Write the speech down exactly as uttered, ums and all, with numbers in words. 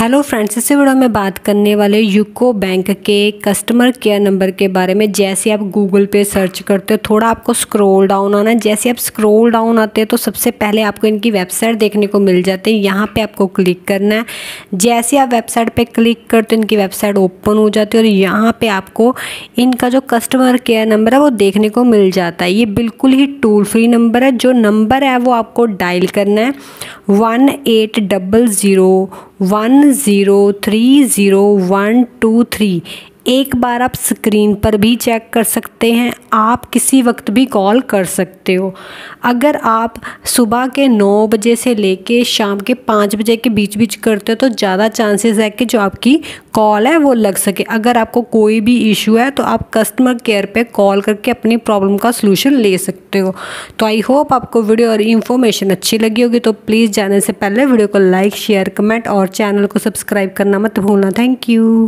Hello friends, इस video में बात करने वाले यूको बैंक के कस्टमर केयर नंबर के बारे में। जैसे आप गूगल पे सर्च करते हो, थोड़ा आपको स्क्रॉल डाउन आना है। जैसे आप स्क्रॉल डाउन आते हैं तो सबसे पहले आपको इनकी वेबसाइट देखने को मिल जाती है। यहाँ पे आपको क्लिक करना है। जैसे आप वेबसाइट पे क्लिक करते हो, इनकी वेबसाइट ओपन हो जाती है और यहाँ पे आपको इनका जो कस्टमर केयर नंबर है वो देखने को मिल जाता है। ये बिल्कुल ही टोल फ्री नंबर है। जो नंबर है वो आपको डायल करना है one eight double zero one zero three zero one two three. एक बार आप स्क्रीन पर भी चेक कर सकते हैं, आप किसी वक्त भी कॉल कर सकते हो। अगर आप सुबह के नौ बजे से लेके शाम के पाँच बजे के बीच बीच करते हो तो ज़्यादा चांसेस है कि जो आपकी कॉल है वो लग सके। अगर आपको कोई भी इशू है तो आप कस्टमर केयर पे कॉल करके अपनी प्रॉब्लम का सलूशन ले सकते हो। तो आई होप आपको वीडियो और इन्फॉर्मेशन अच्छी लगी होगी। तो प्लीज़ जाने से पहले वीडियो को लाइक, शेयर, कमेंट और चैनल को सब्सक्राइब करना मत भूलना। Thank you.